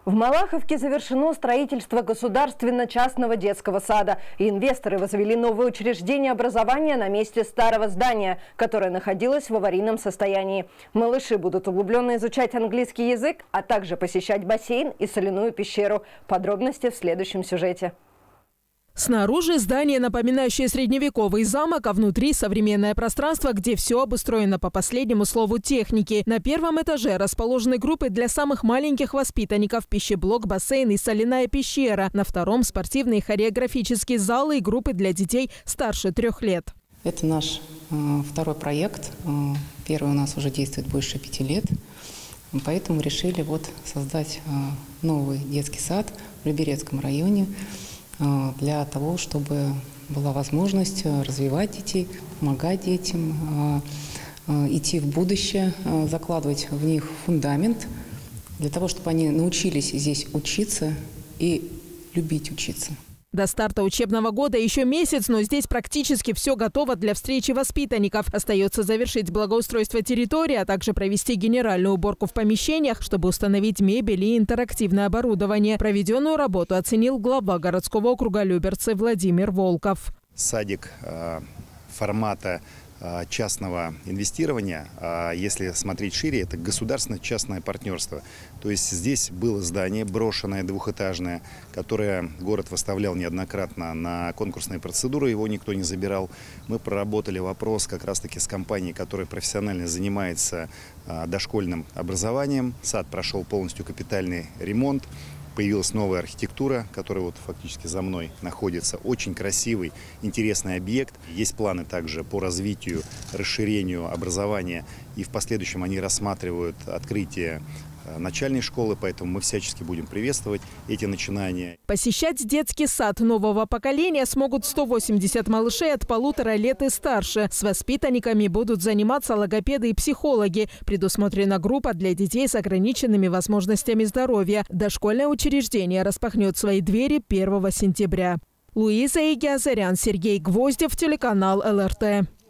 В Малаховке завершено строительство государственно-частного детского сада. И инвесторы возвели новое учреждение образования на месте старого здания, которое находилось в аварийном состоянии. Малыши будут углубленно изучать английский язык, а также посещать бассейн и соляную пещеру. Подробности в следующем сюжете. Снаружи здание, напоминающее средневековый замок, а внутри современное пространство, где все обустроено по последнему слову техники. На первом этаже расположены группы для самых маленьких воспитанников, пищеблок, бассейн и соляная пещера. На втором – спортивные хореографические залы и группы для детей старше 3 лет. Это наш второй проект. Первый у нас уже действует больше 5 лет. Поэтому решили создать новый детский сад в Люберецком районе, для того, чтобы была возможность развивать детей, помогать детям, идти в будущее, закладывать в них фундамент, для того, чтобы они научились здесь учиться и любить учиться. До старта учебного года еще месяц, но здесь практически все готово для встречи воспитанников. Остается завершить благоустройство территории, а также провести генеральную уборку в помещениях, чтобы установить мебель и интерактивное оборудование. Проведенную работу оценил глава городского округа Люберцы Владимир Волков. Садик формата частного инвестирования, если смотреть шире, это государственно-частное партнерство. То есть здесь было здание брошенное, двухэтажное, которое город выставлял неоднократно на конкурсные процедуры, его никто не забирал. Мы проработали вопрос как раз-таки с компанией, которая профессионально занимается дошкольным образованием. Сад прошел полностью капитальный ремонт. Появилась новая архитектура, которая фактически за мной находится. Очень красивый, интересный объект. Есть планы также по развитию, расширению образования. И в последующем они рассматривают открытие начальной школы, поэтому мы всячески будем приветствовать эти начинания. Посещать детский сад нового поколения смогут 180 малышей от 1,5 лет и старше. С воспитанниками будут заниматься логопеды и психологи. Предусмотрена группа для детей с ограниченными возможностями здоровья. Дошкольное учреждение распахнет свои двери 1 сентября. Луиза Игиазарян, Сергей Гвоздев, телеканал ЛРТ.